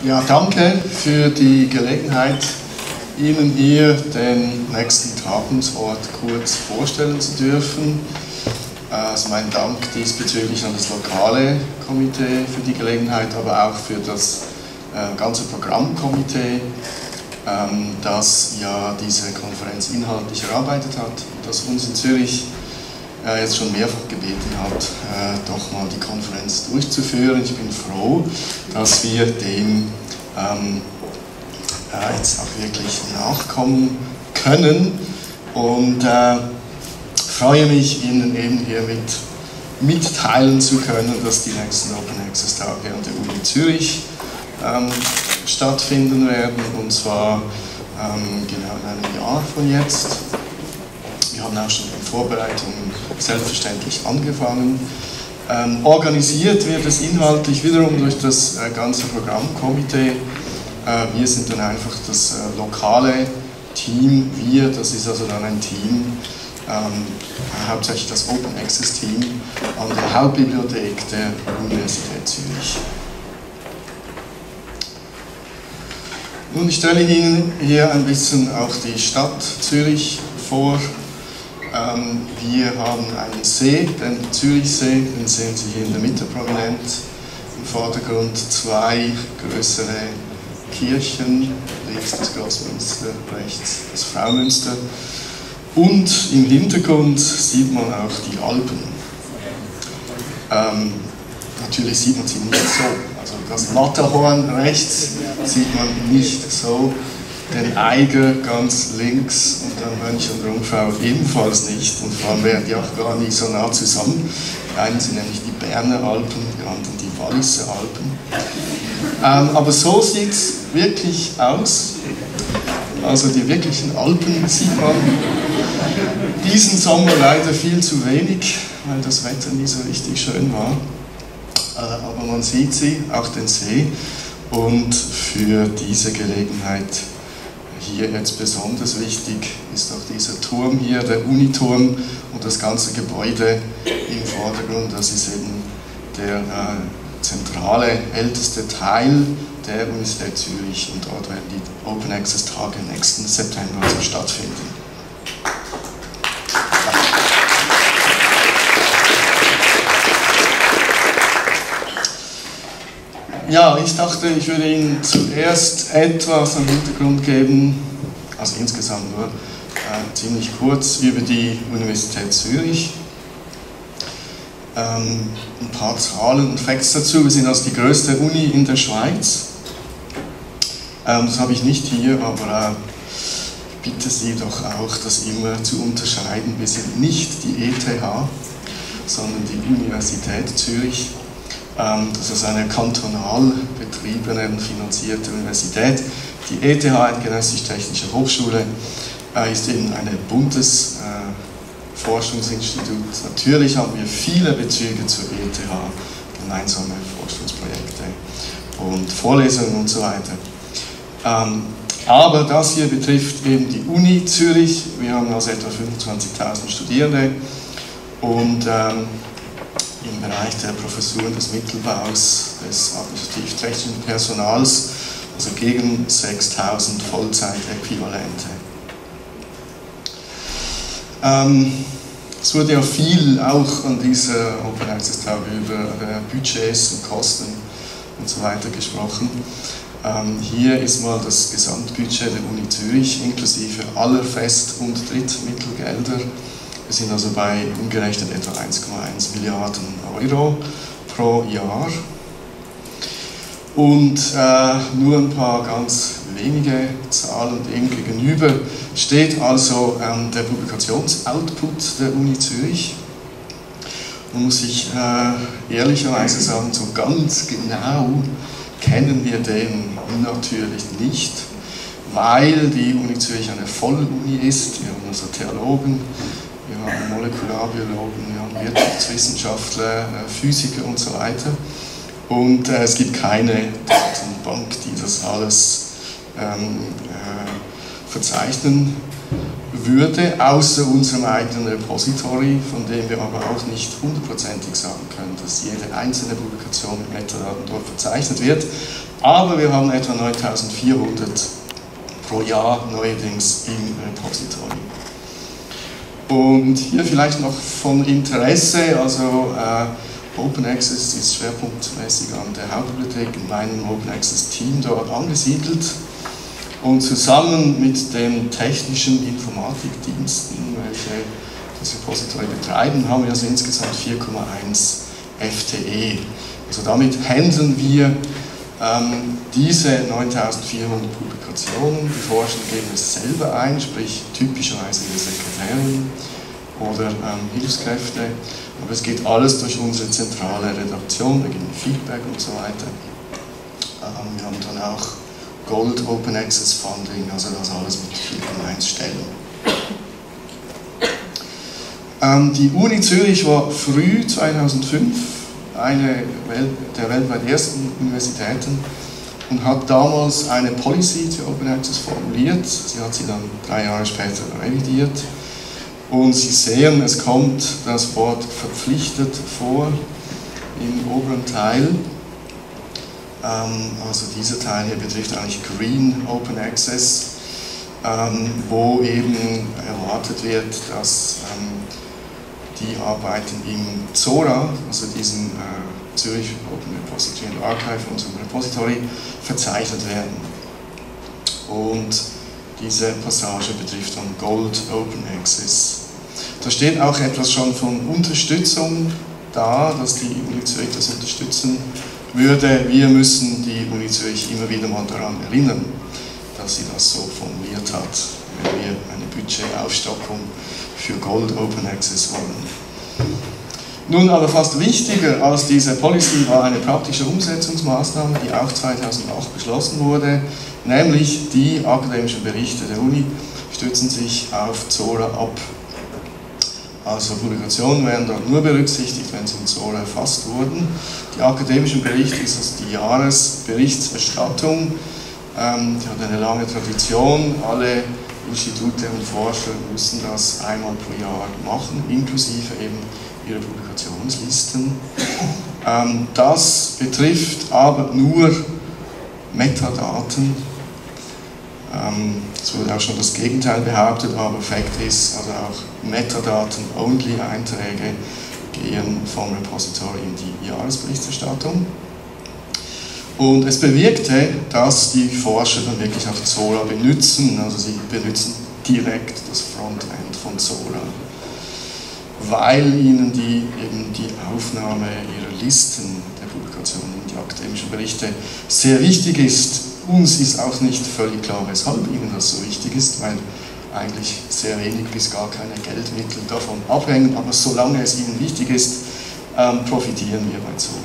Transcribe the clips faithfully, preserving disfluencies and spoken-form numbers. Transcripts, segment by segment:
Ja, danke für die Gelegenheit, Ihnen hier den nächsten Tagungsort kurz vorstellen zu dürfen. Also mein Dank diesbezüglich an das lokale Komitee für die Gelegenheit, aber auch für das äh, ganze Programmkomitee, ähm, das ja diese Konferenz inhaltlich erarbeitet hat, das uns in Zürich äh, jetzt schon mehrfach gebeten hat, äh, doch mal die Konferenz durchzuführen. Ich bin froh, dass wir dem ähm, äh, jetzt auch wirklich nachkommen können und äh, freue mich, Ihnen eben hiermit mitteilen zu können, dass die nächsten Open Access Tage an der Uni Zürich ähm, stattfinden werden, und zwar ähm, genau in einem Jahr von jetzt. Wir haben auch schon in Vorbereitungen selbstverständlich angefangen. Ähm, organisiert wird es inhaltlich wiederum durch das äh, ganze Programmkomitee. Äh, wir sind dann einfach das äh, lokale Team. Wir, das ist also dann ein Team, ähm, hauptsächlich das Open Access Team an der Hauptbibliothek der Universität Zürich. Nun, ich stelle Ihnen hier ein bisschen auch die Stadt Zürich vor. Ähm, wir haben einen See, den Zürichsee, den sehen Sie hier in der Mitte prominent. Im Vordergrund zwei größere Kirchen, links das Großmünster, rechts das Fraumünster. Und im Hintergrund sieht man auch die Alpen. Ähm, natürlich sieht man sie nicht so. Also das Matterhorn rechts sieht man nicht so, den Eiger ganz links und dann Mönch und Jungfrau ebenfalls nicht. Und vor allem wären die auch gar nicht so nah zusammen. Die einen sind nämlich die Berner Alpen, die anderen die Walliser Alpen. Ähm, aber so sieht es wirklich aus. Also die wirklichen Alpen sieht man diesen Sommer leider viel zu wenig, weil das Wetter nie so richtig schön war. Äh, aber man sieht sie, auch den See. Und für diese Gelegenheit hier jetzt besonders wichtig ist auch dieser Turm hier, der Uniturm, und das ganze Gebäude im Vordergrund. Das ist eben der äh, zentrale, älteste Teil der Universität Zürich, und dort werden die Open Access Tage nächsten September also stattfinden. Ja, ich dachte, ich würde Ihnen zuerst etwas am Hintergrund geben, also insgesamt nur äh, ziemlich kurz über die Universität Zürich. Ähm, ein paar Zahlen und Facts dazu. Wir sind also die größte Uni in der Schweiz. Ähm, das habe ich nicht hier, aber äh, bitte Sie doch auch, das immer zu unterscheiden. Wir sind nicht die E T H, sondern die Universität Zürich. Das ist eine kantonal betriebene und finanzierte Universität. Die E T H, Eidgenössisch-Technische Hochschule, ist eben ein Bundesforschungsinstitut. Natürlich haben wir viele Bezüge zur E T H, gemeinsame Forschungsprojekte und Vorlesungen und so weiter. Aber das hier betrifft eben die Uni Zürich. Wir haben also etwa fünfundzwanzigtausend Studierende und im Bereich der Professuren des Mittelbaus, des administrativ-technischen Personals, also gegen sechstausend Vollzeitäquivalente. Ähm, es wurde ja viel auch an dieser Open Access Tage über äh, Budgets und Kosten und so weiter gesprochen. Ähm, hier ist mal das Gesamtbudget der Uni Zürich inklusive aller Fest- und Drittmittelgelder. Wir sind also bei umgerechnet etwa eins Komma eins Milliarden Euro pro Jahr. Und äh, nur ein paar ganz wenige Zahlen dem gegenüber steht also ähm, der Publikationsoutput der Uni Zürich. Man muss sich äh, ehrlicherweise sagen, so ganz genau kennen wir den natürlich nicht, weil die Uni Zürich eine Volluni ist. Wir haben also Theologen, wir haben Molekularbiologen, wir haben Wirtschaftswissenschaftler, Physiker und so weiter. Und äh, es gibt keine Datenbank, die das alles ähm, äh, verzeichnen würde, außer unserem eigenen Repository, von dem wir aber auch nicht hundertprozentig sagen können, dass jede einzelne Publikation mit Metadaten dort verzeichnet wird. Aber wir haben etwa neuntausendvierhundert pro Jahr neuerdings im Repository. Und hier vielleicht noch von Interesse, also äh, Open Access ist schwerpunktmäßig an der Hauptbibliothek in meinem Open Access Team dort angesiedelt. Und zusammen mit den technischen Informatikdiensten, welche das Repository betreiben, haben wir also insgesamt vier Komma eins F T E. Also damit handeln wir ähm, diese neuntausendvierhundert Publikationen. Die Forscher geben es selber ein, sprich typischerweise die Sekretärin oder ähm, Hilfskräfte. Aber es geht alles durch unsere zentrale Redaktion, wir geben Feedback und so weiter. Ähm, wir haben dann auch Gold Open Access Funding, also das alles mit vier Komma eins Stellen. Ähm, die Uni Zürich war früh, zweitausendfünf, eine der weltweit ersten Universitäten und hat damals eine Policy für Open Access formuliert. Sie hat sie dann drei Jahre später revidiert. Und Sie sehen, es kommt das Wort verpflichtet vor im oberen Teil. Also dieser Teil hier betrifft eigentlich Green Open Access, wo eben erwartet wird, dass die Arbeiten im Zora, also diesem Zürich Open Repository and Archive, unserem Repository, verzeichnet werden. Und diese Passage betrifft dann Gold Open Access. Da steht auch etwas schon von Unterstützung da, dass die Uni Zürich das unterstützen würde. Wir müssen die Uni Zürich immer wieder mal daran erinnern, dass sie das so formuliert hat, wenn wir eine Budgetaufstockung für Gold Open Access wollen. Nun aber fast wichtiger als diese Policy war eine praktische Umsetzungsmaßnahme, die auch zweitausendacht beschlossen wurde, nämlich die akademischen Berichte der Uni stützen sich auf Zora ab. Also Publikationen werden dort nur berücksichtigt, wenn sie in Zora erfasst wurden. Die akademischen Berichte ist also die Jahresberichterstattung, ähm, die hat eine lange Tradition. Alle Institute und Forscher müssen das einmal pro Jahr machen, inklusive eben ihre Publikationslisten. Ähm, das betrifft aber nur Metadaten. Ähm, es wurde auch schon das Gegenteil behauptet, aber Fakt ist, also auch Metadaten-only-Einträge gehen vom Repository in die Jahresberichterstattung. Und es bewirkte, dass die Forscher dann wirklich auch Zora benutzen, also sie benutzen direkt das Frontend von Zora, weil ihnen die, eben die Aufnahme ihrer Listen der Publikationen in die akademischen Berichte sehr wichtig ist. Uns ist auch nicht völlig klar, weshalb ihnen das so wichtig ist, weil eigentlich sehr wenig bis gar keine Geldmittel davon abhängen, aber solange es ihnen wichtig ist, ähm, profitieren wir bei Zora.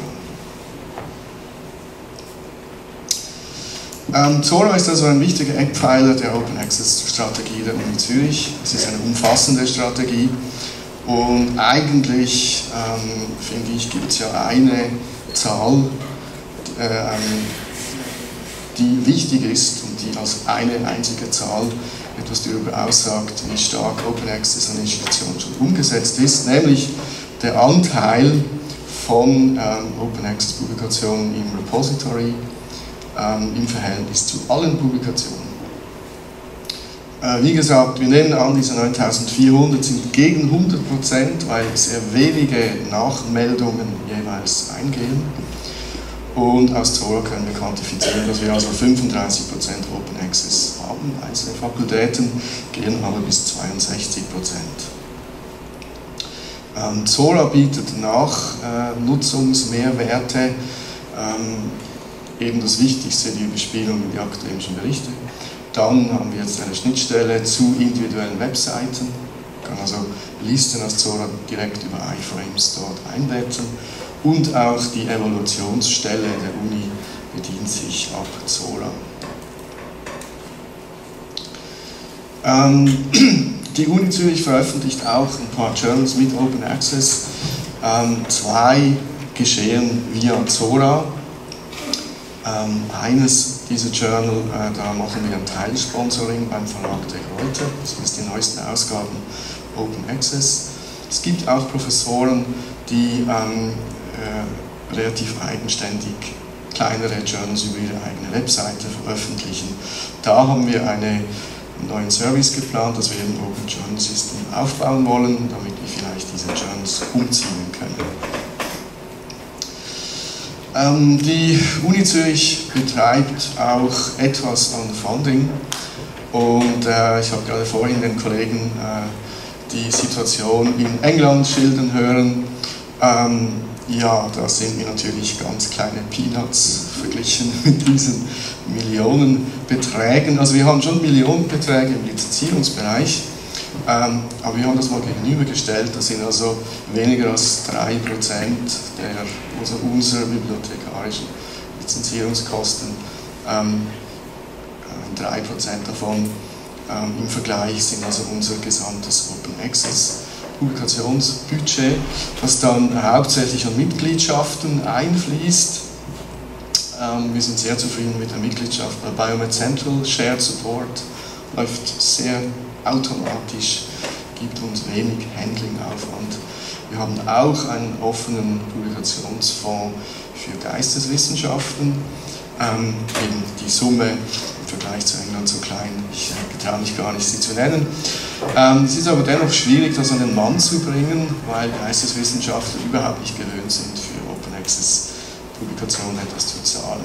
Ähm, Zora ist also ein wichtiger Eckpfeiler der Open Access Strategie der Uni Zürich. Es ist eine umfassende Strategie und eigentlich, ähm, finde ich, gibt es ja eine Zahl, äh, die wichtig ist und die als eine einzige Zahl etwas darüber aussagt, wie stark Open Access an Institutionen schon umgesetzt ist, nämlich der Anteil von ähm, Open Access Publikationen im Repository ähm, im Verhältnis zu allen Publikationen. Äh, wie gesagt, wir nehmen an, diese neuntausendvierhundert sind gegen hundert Prozent, weil sehr wenige Nachmeldungen jeweils eingehen. Und aus Zora können wir quantifizieren, dass wir also fünfunddreißig Prozent Open Access haben. Einzelne Fakultäten gehen aber bis zweiundsechzig Prozent. Ähm, Zora bietet Nachnutzungsmehrwerte, äh, ähm, eben das Wichtigste, die Überspielung in die akademischen Berichte. Dann haben wir jetzt eine Schnittstelle zu individuellen Webseiten. Man kann also Listen aus Zora direkt über iFrames dort einbetten. Und auch die Evaluationsstelle der Uni bedient sich ab Zora. Ähm, die Uni Zürich veröffentlicht auch ein paar Journals mit Open Access. Ähm, zwei geschehen via Zora. Ähm, eines dieser Journal, äh, da machen wir ein Teilsponsoring beim Verlag der Reuter, das ist die neuesten Ausgaben Open Access. Es gibt auch Professoren, die ähm, äh, relativ eigenständig kleinere Journals über ihre eigene Webseite veröffentlichen. Da haben wir einen neuen Service geplant, dass wir ein Open Journal System aufbauen wollen, damit wir vielleicht diese Journals umziehen können. Ähm, die Uni Zürich betreibt auch etwas an Funding und äh, ich habe gerade vorhin den Kollegen äh, die Situation in England schildern hören. Ähm, ja, da sind wir natürlich ganz kleine Peanuts verglichen mit diesen Millionenbeträgen. Also wir haben schon Millionenbeträge im Lizenzierungsbereich, ähm, aber wir haben das mal gegenübergestellt. Das sind also weniger als drei Prozent der, also unserer bibliothekarischen Lizenzierungskosten. Ähm, drei Prozent davon ähm, im Vergleich sind also unser gesamtes Open Access Publikationsbudget, das dann hauptsächlich an Mitgliedschaften einfließt. Ähm, wir sind sehr zufrieden mit der Mitgliedschaft bei Biomed Central. Shared Support läuft sehr automatisch, gibt uns wenig Handlingaufwand. Wir haben auch einen offenen Publikationsfonds für Geisteswissenschaften. Ähm, eben die Summe im Vergleich zu England so klein, ich äh, getraue mich gar nicht, sie zu nennen. Ähm, es ist aber dennoch schwierig, das an den Mann zu bringen, weil Geisteswissenschaftler überhaupt nicht gewöhnt sind, für Open Access Publikationen etwas zu zahlen.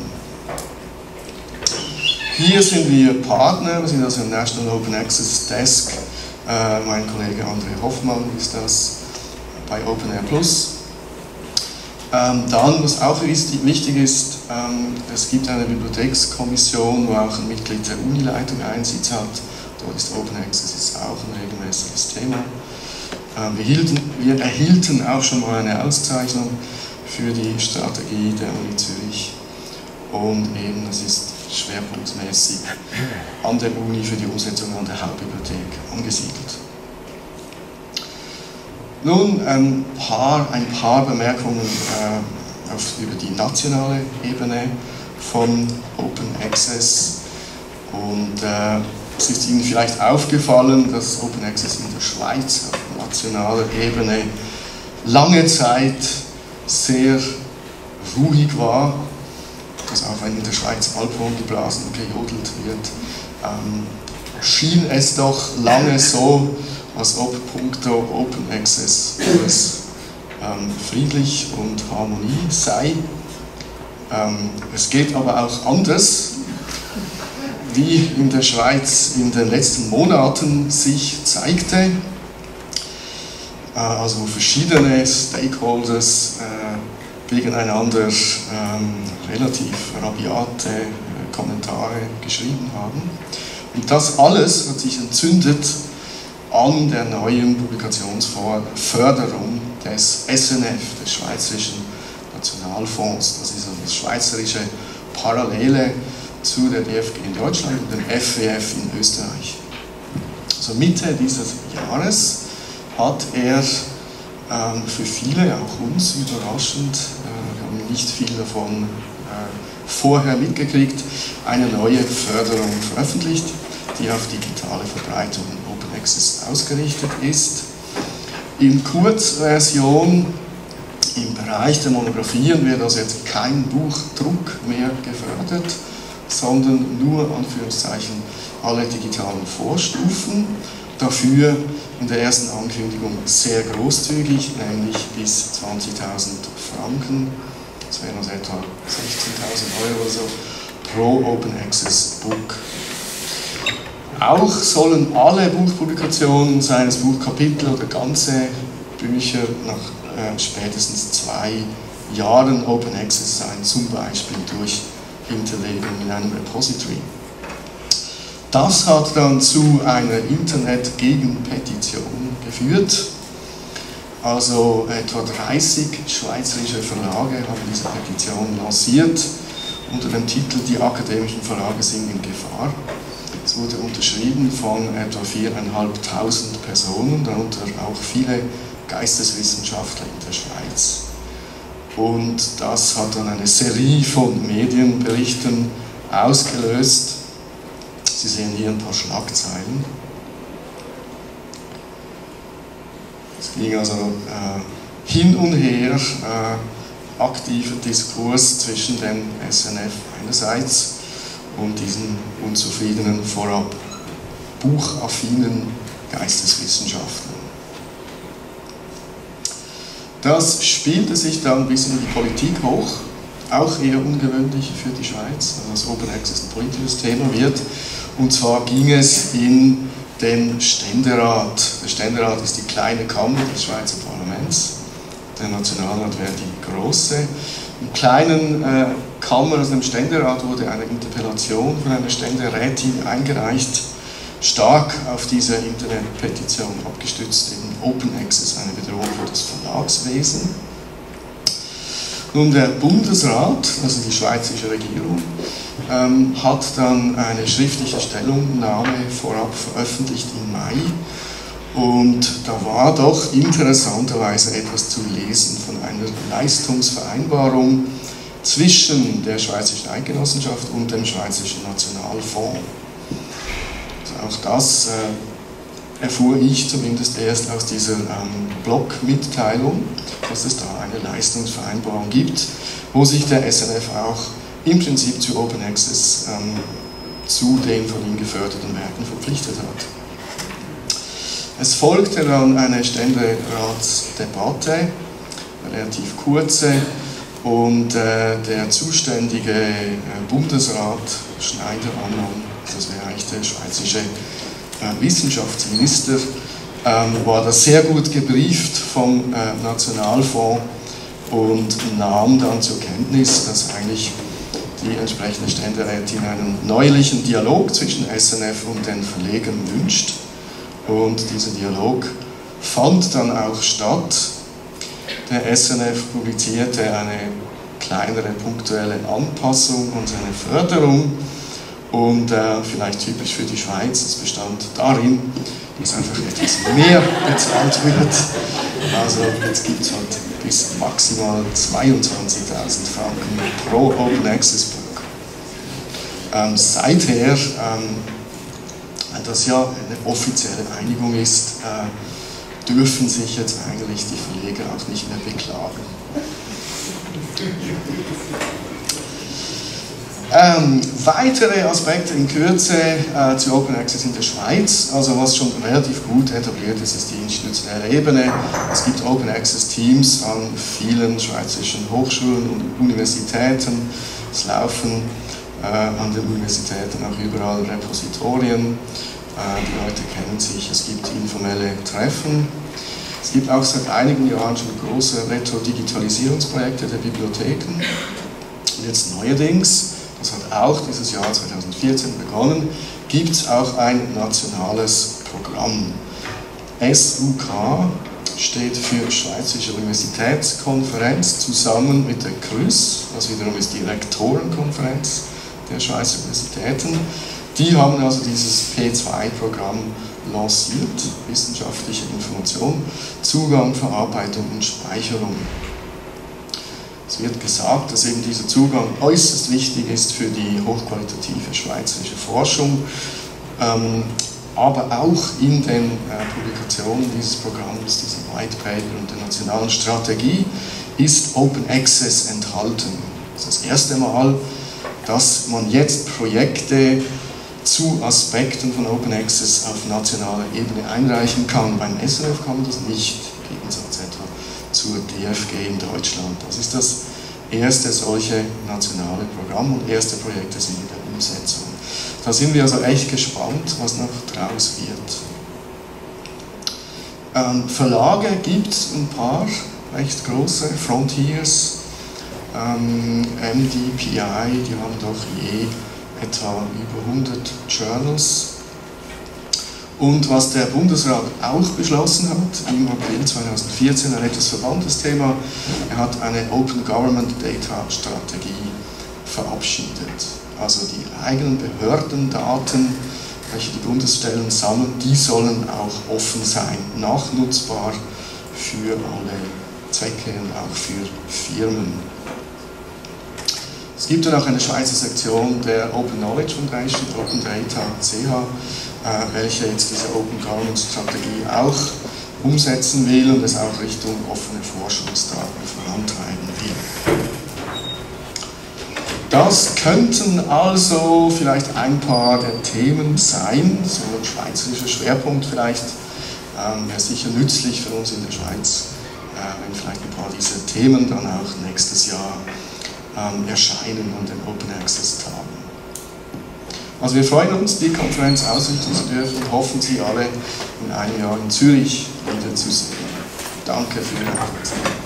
Hier sind wir Partner, wir sind also im National Open Access Desk. Äh, mein Kollege André Hoffmann ist das bei OpenAir Plus. Ähm, dann, was auch wichtig ist, ähm, es gibt eine Bibliothekskommission, wo auch ein Mitglied der Unileitung Einsitz hat. Dort ist Open Access ist auch ein regelmäßiges Thema. Ähm, wir, hielten, wir erhielten auch schon mal eine Auszeichnung für die Strategie der Uni Zürich. Und eben, das ist schwerpunktmäßig an der Uni für die Umsetzung an der Hauptbibliothek angesiedelt. Nun ein paar, ein paar Bemerkungen äh, auf, über die nationale Ebene von Open Access. Und äh, es ist Ihnen vielleicht aufgefallen, dass Open Access in der Schweiz auf nationaler Ebene lange Zeit sehr ruhig war. Dass auch wenn in der Schweiz Alphorn geblasen und gejodelt wird, ähm, schien es doch lange so, als ob puncto Open Access alles ähm, friedlich und Harmonie sei. Ähm, es geht aber auch anders, wie in der Schweiz in den letzten Monaten sich zeigte. Äh, also verschiedene Stakeholders äh, gegeneinander ähm, relativ rabiate äh, Kommentare geschrieben haben. Und das alles hat sich entzündet an der neuen Publikationsförderung des S N F, des Schweizerischen Nationalfonds. Das ist also das schweizerische Parallele zu der D F G in Deutschland und dem F W F in Österreich. Also Mitte dieses Jahres hat er ähm, für viele, auch uns überraschend, äh, wir haben nicht viel davon äh, vorher mitgekriegt, eine neue Förderung veröffentlicht, die auf digitale Verbreitung und Open Access ausgerichtet ist. In Kurzversion, im Bereich der Monographien wird also jetzt kein Buchdruck mehr gefördert, sondern nur, Anführungszeichen, alle digitalen Vorstufen. Dafür in der ersten Ankündigung sehr großzügig, nämlich bis zwanzigtausend Franken, das wären also etwa sechzehntausend Euro oder so, pro Open Access Book. Auch sollen alle Buchpublikationen, seien es Buchkapitel oder ganze Bücher, nach äh, spätestens zwei Jahren Open Access sein, zum Beispiel durch Hinterlegung in einem Repository. Das hat dann zu einer Internet-Gegenpetition geführt. Also etwa dreißig schweizerische Verlage haben diese Petition lanciert unter dem Titel „Die akademischen Verlage sind in Gefahr“. Es wurde unterschrieben von etwa viertausendfünfhundert Personen, darunter auch viele Geisteswissenschaftler in der Schweiz. und das hat dann eine Serie von Medienberichten ausgelöst. Sie sehen hier ein paar Schlagzeilen. Es ging also äh, hin und her, äh, aktiver Diskurs zwischen dem S N F einerseits und diesen unzufriedenen, vorab buchaffinen Geisteswissenschaftlern. Das spielte sich dann bis in die Politik hoch, auch eher ungewöhnlich für die Schweiz, also das Open Access ein politisches Thema wird. Und zwar ging es in den Ständerat. Der Ständerat ist die kleine Kammer des Schweizer Parlaments, der Nationalrat wäre die große. Im kleinen äh, Kammer, also im Ständerat, wurde eine Interpellation von einer Ständerätin eingereicht, stark auf diese Internetpetition abgestützt, eben Open Access, eine Bedrohung für das Verlagswesen. Nun, der Bundesrat, also die schweizerische Regierung, ähm, hat dann eine schriftliche Stellungnahme vorab veröffentlicht im Mai. Und da war doch interessanterweise etwas zu lesen von einer Leistungsvereinbarung zwischen der Schweizerischen Eidgenossenschaft und dem Schweizerischen Nationalfonds. Also auch das äh, erfuhr ich zumindest erst aus dieser ähm, Blog-Mitteilung, dass es da eine Leistungsvereinbarung gibt, wo sich der S N F auch im Prinzip zu Open Access ähm, zu den von ihm geförderten Werken verpflichtet hat. Es folgte dann eine Ständeratsdebatte, relativ kurze, und äh, der zuständige äh, Bundesrat Schneider Ammann, das wäre eigentlich der schweizerische äh, Wissenschaftsminister, ähm, war da sehr gut gebrieft vom äh, Nationalfonds und nahm dann zur Kenntnis, dass eigentlich die entsprechende Ständerätin einen neuerlichen Dialog zwischen S N F und den Verlegern wünscht. Und dieser Dialog fand dann auch statt. Der S N F publizierte eine kleinere punktuelle Anpassung an seine Förderung und äh, vielleicht typisch für die Schweiz, es bestand darin, dass einfach etwas mehr bezahlt wird. Also jetzt gibt es halt bis maximal zweiundzwanzigtausend Franken pro Open Access Book. Ähm, seither, ähm, das ja eine offizielle Einigung ist, äh, dürfen sich jetzt eigentlich die Verleger auch nicht mehr beklagen. Ähm, weitere Aspekte in Kürze äh, zu Open Access in der Schweiz. Also was schon relativ gut etabliert ist, ist die institutionelle Ebene. Es gibt Open Access Teams an vielen schweizerischen Hochschulen und Universitäten. Es laufen äh, an den Universitäten auch überall Repositorien. Äh, die Leute kennen sich. Es gibt informelle Treffen. Es gibt auch seit einigen Jahren schon große Retro-Digitalisierungsprojekte der Bibliotheken. Und jetzt neuerdings, das hat auch dieses Jahr zweitausendvierzehn begonnen, gibt es auch ein nationales Programm. S U K steht für Schweizerische Universitätskonferenz zusammen mit der C R U S, das wiederum ist die Rektorenkonferenz der Schweizer Universitäten. Die haben also dieses P zwei Programm lanciert, wissenschaftliche Information, Zugang, Verarbeitung und Speicherung. Es wird gesagt, dass eben dieser Zugang äußerst wichtig ist für die hochqualitative schweizerische Forschung, ähm, aber auch in den äh, Publikationen dieses Programms, diesem White Paper und der nationalen Strategie ist Open Access enthalten. Das ist das erste Mal, dass man jetzt Projekte zu Aspekten von Open Access auf nationaler Ebene einreichen kann. Beim S N F kann man das nicht, im Gegensatz etwa zur D F G in Deutschland. Das ist das erste solche nationale Programm und erste Projekte sind in der Umsetzung. Da sind wir also echt gespannt, was noch draus wird. Ähm, Verlage gibt es ein paar, recht große, Frontiers, ähm, M D P I, die haben doch je etwa über hundert Journals. Und was der Bundesrat auch beschlossen hat, im April zweitausendvierzehn, ein etwas verwandtes Thema, er hat eine Open Government Data Strategie verabschiedet. Also die eigenen Behördendaten, welche die Bundesstellen sammeln, die sollen auch offen sein, nachnutzbar für alle Zwecke und auch für Firmen. Es gibt dann auch eine Schweizer Sektion der Open Knowledge Foundation, Open Data C H, äh, welche jetzt diese Open Governance Strategie auch umsetzen will und es auch Richtung offene Forschungsdaten vorantreiben will. Das könnten also vielleicht ein paar der Themen sein, so ein schweizerischer Schwerpunkt vielleicht, ähm, wäre sicher nützlich für uns in der Schweiz, äh, wenn vielleicht ein paar dieser Themen dann auch nächstes Jahr ähm, erscheinen an den Open Access Tagen. Also wir freuen uns, die Konferenz ausrichten zu dürfen und hoffen, Sie alle in einem Jahr in Zürich wiederzusehen. Danke für Ihre Aufmerksamkeit.